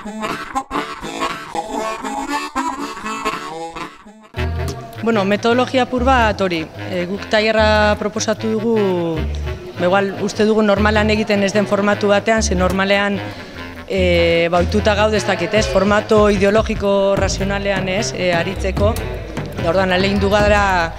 Bueno, metodologia apur bat hori. Guk tailerra proposatu dugu, igual uste dugu normalan egiten ez den formatu batean, ze normalean ohituta gaude ez dakit ez, formato ideologiko razionalean ez, aritzeko. Da orduan ahalegindu gara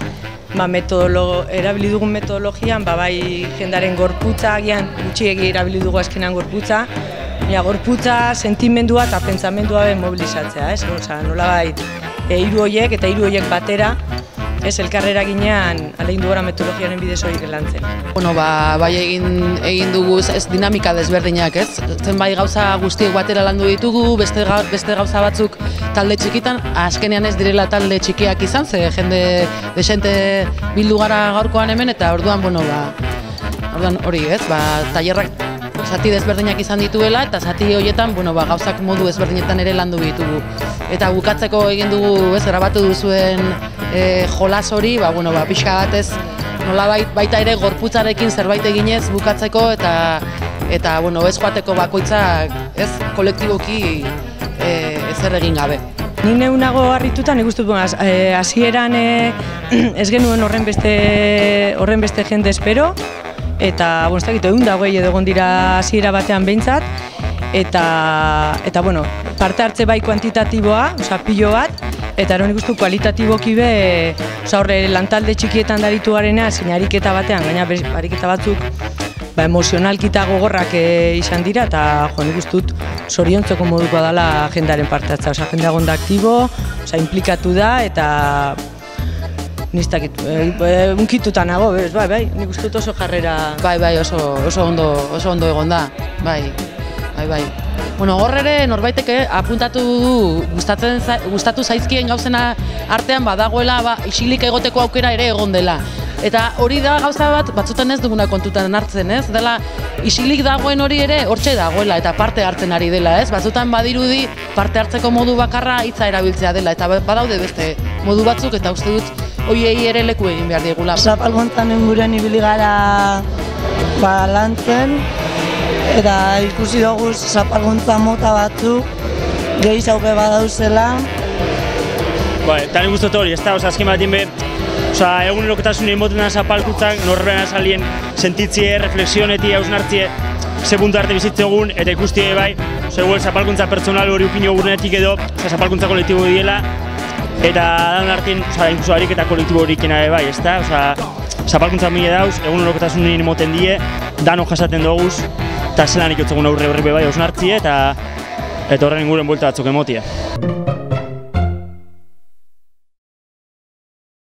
erabili dugun metodologian, bai jendaren gorputza, agian gutxiegi erabili dugu azkenean gorputza, gorputza, sentimendua eta pentsamendua mobilizatzea, ez? Nolabait hiru horiek eta hiru horiek batera, ez elkarrera ginean ahalegindu gara metodologiaren bidez horiek lantzen. Bueno, bai egin dugu ez dinamika desberdinak, ez? Zenbait gauza guztiek batera landu ditugu, beste gauza batzuk talde txikitan, azkenean ez direla talde txikiak izan, ze jende desente bildu gara gaurkoan hemen, eta orduan, orduan hori, ez? Tailerrak zati desberdinak izan dituela, eta zati horietan, gauzak modu ezberdinetan ere landu ditugu. Eta bukatzeko egin dugu, ez, grabatu duzuen jolas hori, pixka batez, nolabait baita ere gorputzarekin zerbait eginez bukatzeko, eta ez joateko bakoitzak, ez, kolektiboki ezer egin gabe. Ni neunago harrituta, nik uste dut, hasieran ez genuen horren beste jende espero, eta, ez dakit, 120 edo egon dira hasiera batean behintzat, eta parte hartze bai kuantitatiboa, pilo bat, eta nik uste kualitatiboki be, horre lantalde txikietan daritu garenean, zein ariketa batean, gaina ariketa batzuk emozionalkita gogorrak izan dira, eta nik uste dut zoriontzeko moduko dela jendearen parte hartza, jendea gonda aktibo, implikatu da, eta nistakit, unkituta nago, bai, nik uste dut oso jarrera... Bai, oso ondo egon da, bai. Hor ere norbaitek apuntatu du gustatu zaizkien gauzena artean badagoela isilik egoteko aukera ere egon dela. Eta hori da gauza batzutan ez duguna kontutan hartzen, ez? Dela isilik dagoen hori ere hortxe dagoela eta parte hartzen ari dela, ez? Batzutan badirudi parte hartzeko modu bakarra hitza erabiltzea dela, eta badaude beste modu batzuk, eta uste dut horiei ere leku egin behar diegula. Zapalkuntzan inguruan ibili gara lantzen, eta ikusi dugu zapalkuntza mota batzuk gehi zauke badauzela. Eta nik uste hori, ez da, azken batean behar, egunerokotasunen moten zapalkuntzak norberan azalien sentitzie, reflexionetie, hausnartzie, ze puntu arte bizitzegun, eta ikusti bai, zapalkuntza pertsonal hori upinio gurenetik edo, zapalkuntza kolektibo diela, eta dan artean, inkluso harik eta kolektibo horik bai, ez da, zapalkuntza mila dauz, egunerokotasunen moten die, dano jasaten doguz, eta zelan ikotzegun aurre bai hausnartzie, eta horren inguren buelta batzuk emotia.